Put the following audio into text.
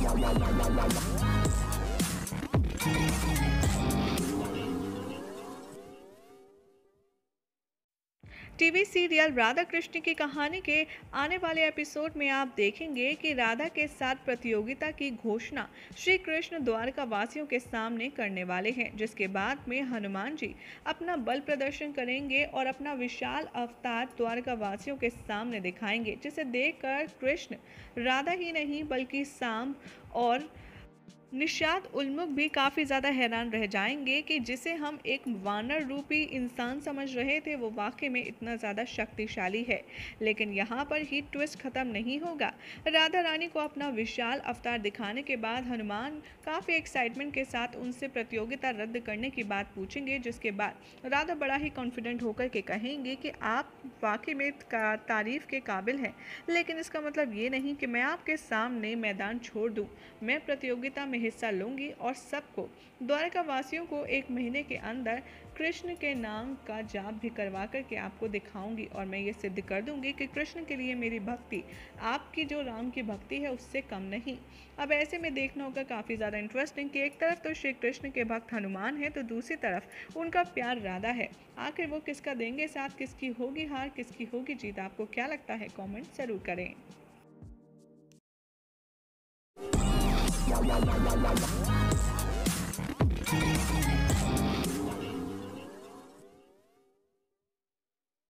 TV serial Radha Krishna की कहानी के आने वाले एपिसोड में आप देखेंगे कि राधा के साथ प्रतियोगिता की घोषणा श्री कृष्ण द्वारका वासियों के सामने करने वाले हैं, जिसके बाद में हनुमान जी अपना बल प्रदर्शन करेंगे और अपना विशाल अवतार द्वारका वासियों के सामने दिखाएंगे, जिसे देखकर कृष्ण राधा ही नहीं बल्कि साम और निषाद उल्मुख भी काफ़ी ज़्यादा हैरान रह जाएंगे कि जिसे हम एक वानर रूपी इंसान समझ रहे थे वो वाकई में इतना ज़्यादा शक्तिशाली है। लेकिन यहाँ पर ही ट्विस्ट ख़त्म नहीं होगा। राधा रानी को अपना विशाल अवतार दिखाने के बाद हनुमान काफ़ी एक्साइटमेंट के साथ उनसे प्रतियोगिता रद्द करने की बात पूछेंगे, जिसके बाद राधा बड़ा ही कॉन्फिडेंट होकर के कहेंगे कि आप वाकई में तारीफ़ के काबिल हैं, लेकिन इसका मतलब ये नहीं कि मैं आपके सामने मैदान छोड़ दूँ। मैं प्रतियोगिता में हिस्सा लूंगी और सबको द्वारका वासियों को 1 महीने के अंदर कृष्ण के नाम का जाप भी करवा करके आपको दिखाऊंगी और मैं ये सिद्ध कर दूंगी कि कृष्ण के लिए मेरी भक्ति आपकी जो राम की भक्ति है उससे कम नहीं। अब ऐसे में देखना होगा काफ़ी ज़्यादा इंटरेस्टिंग कि एक तरफ तो श्री कृष्ण के भक्त हनुमान है तो दूसरी तरफ उनका प्यार राधा है। आखिर वो किसका देंगे साथ, किसकी होगी हार, किसकी होगी जीत, आपको क्या लगता है? कॉमेंट ज़रूर करें। Wow, wow, wow, wow, wow.